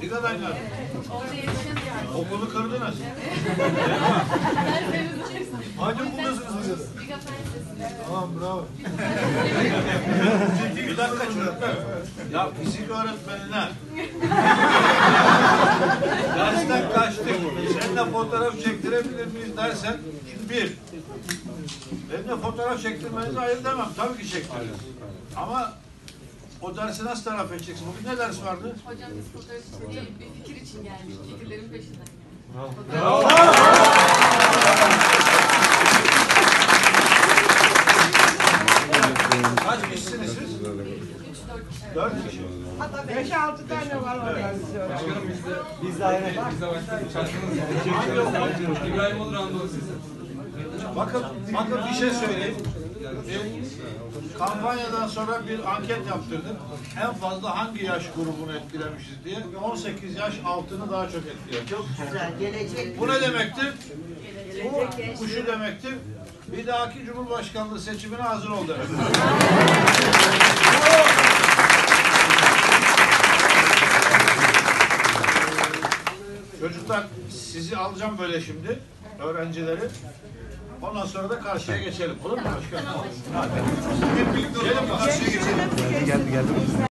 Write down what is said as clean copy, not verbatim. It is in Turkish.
Biga'dan geldim. Orada yaşayan Okulu kırdınız. Hangi okuldasınız Biga'da? Biga Fen Lisesi'nde. Tamam, bravo. Bir dakika çocuklar. Ya fizik öğretmenine dersten kaçtık. Seninle fotoğraf çektirebilir miyiz dersen, bir, benimle fotoğraf çektirmenizi hayır demem. Tabii ki çektiririz. Ama o dersi nasıl taraf edeceksin? Bugün ne ders vardı? Hocam biz fotoğraf için değil, bir fikir için geldik. Fikirlerin peşinden geldik. Bravo. Kaç kişisiniz siz? 3-4 kişi. 4 kişi. Hatta 5-6 tane var organizasyon. Başkanım biz de aynen. Biz de başladık. Çalıştınız. İbrahim Olur Anadolu Sesi. Bakın bir şey söyleyeyim. Kampanyadan sonra bir anket yaptırdık. En fazla hangi yaş grubunu etkilemişiz diye. 18 yaş altını daha çok etkiliyor. Çok güzel. Gelecek. Bu ne demektir? Gelecek Bu şu demektir. Bir dahaki Cumhurbaşkanlığı seçimine hazır ol demektir. Çocuklar, sizi alacağım böyle şimdi, öğrencileri. Ondan sonra da karşıya geçelim. Olur mu başkanım? Hadi. Gelin bakalım. Geldi.